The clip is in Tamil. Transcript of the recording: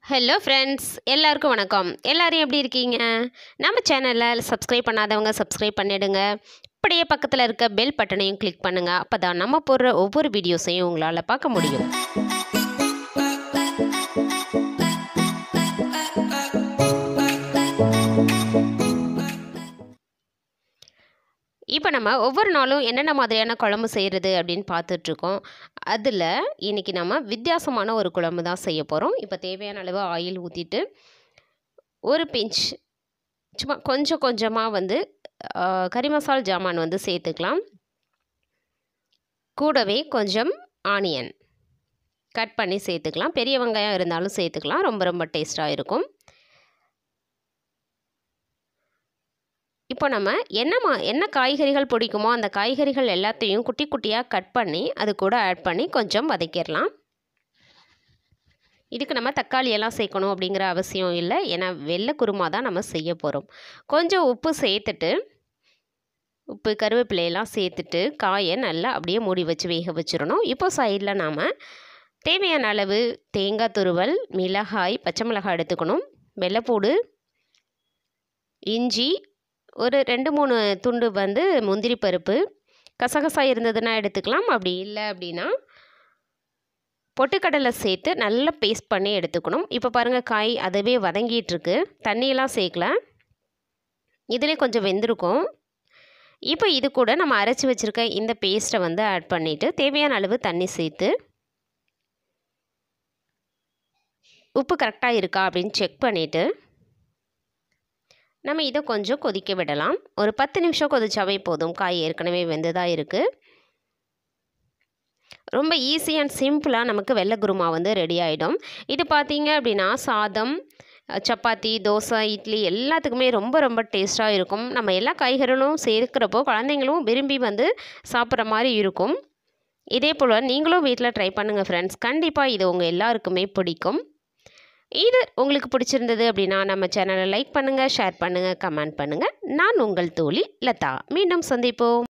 ஹலோ ஃப்ரெண்ட்ஸ், எல்லாருக்கும் வணக்கம். எல்லாரும் எப்படி இருக்கீங்க? நம்ம சேனலில் சப்ஸ்கிரைப் பண்ணாதவங்க சப்ஸ்கிரைப் பண்ணிடுங்க. அப்படியே பக்கத்தில் இருக்க பெல் பட்டனையும் கிளிக் பண்ணுங்கள். அப்போ தான் நம்ம போடுற ஒவ்வொரு வீடியோஸையும் உங்களால் பார்க்க முடியும். இப்போ நம்ம ஒவ்வொரு நாளும் என்னென்ன மாதிரியான குழம்பு செய்கிறது அப்படின்னு பார்த்துட்ருக்கோம். அதில் இன்றைக்கி நம்ம வித்தியாசமான ஒரு குழம்பு தான் செய்ய போகிறோம். இப்போ தேவையான அளவு ஆயில் ஊற்றிட்டு ஒரு பிஞ்ச் சும்மா கொஞ்சம் கொஞ்சமாக வந்து கறி மசால் ஜாமான் வந்து சேர்த்துக்கலாம். கூடவே கொஞ்சம் ஆனியன் கட் பண்ணி சேர்த்துக்கலாம். பெரிய வெங்காயம் இருந்தாலும் சேர்த்துக்கலாம். ரொம்ப ரொம்ப டேஸ்ட்டாக இருக்கும். இப்போ நம்ம என்ன காய்கறிகள் பிடிக்குமோ அந்த காய்கறிகள் எல்லாத்தையும் குட்டி குட்டியாக கட் பண்ணி அது கூட ஆட் பண்ணி கொஞ்சம் வதக்கிடலாம். இதுக்கு நம்ம தக்காளியெல்லாம் சேர்க்கணும் அப்படிங்கிற அவசியம் இல்லை. ஏன்னா வெள்ளை குருமா தான் நம்ம செய்ய போகிறோம். கொஞ்சம் உப்பு சேர்த்துட்டு உப்பு கருவேப்பிலையெல்லாம் சேர்த்துட்டு காயை நல்லா அப்படியே மூடி வச்சு வேக வச்சிடணும். இப்போ சைடில் நாம் தேவையான அளவு தேங்காய் துருவல், மிளகாய், பச்சை மிளகாய் எடுத்துக்கணும். வெள்ளைப்பூடு, இஞ்சி, ஒரு 2-3 துண்டு வந்து முந்திரி பருப்பு, கசகசா இருந்ததுன்னா எடுத்துக்கலாம். அப்படி இல்லை அப்படின்னா பொட்டுக்கடலை சேர்த்து நல்லா பேஸ்ட் பண்ணி எடுத்துக்கணும். இப்போ பாருங்கள், காய் அதுவே வதங்கிட்டுருக்கு. தண்ணியெல்லாம் சேர்க்கல. இதிலே கொஞ்சம் வெந்திருக்கும். இப்போ இது கூட நம்ம அரைச்சி வச்சுருக்க இந்த பேஸ்ட்டை வந்து ஆட் பண்ணிவிட்டு தேவையான அளவு தண்ணி சேர்த்து உப்பு கரெக்டாக இருக்கா அப்படின்னு செக் பண்ணிவிட்டு நம்ம இதை கொஞ்சம் கொதிக்க விடலாம். ஒரு 10 நிமிஷம் கொதிச்சாவே போதும். காய் ஏற்கனவே வெந்ததாக இருக்குது. ரொம்ப ஈஸி அண்ட் சிம்பிளாக நமக்கு வெள்ளை குருமா வந்து ரெடி ஆகிடும். இது பார்த்தீங்க அப்படின்னா சாதம், சப்பாத்தி, தோசை, இட்லி எல்லாத்துக்குமே ரொம்ப ரொம்ப டேஸ்ட்டாக இருக்கும். நம்ம எல்லா காய்கறிகளும் சேர்க்குறப்போ குழந்தைங்களும் விரும்பி வந்து சாப்பிட்ற மாதிரி இருக்கும். இதே போல் நீங்களும் வீட்டில் ட்ரை பண்ணுங்கள் ஃப்ரெண்ட்ஸ். கண்டிப்பாக இது உங்கள் எல்லாருக்குமே பிடிக்கும். இது உங்களுக்கு பிடிச்சிருந்தது அப்படின்னா நம்ம சேனலை லைக் பண்ணுங்கள், ஷேர் பண்ணுங்கள், கமெண்ட் பண்ணுங்கள். நான் உங்கள் தோழி லதா. மீண்டும் சந்திப்போம்.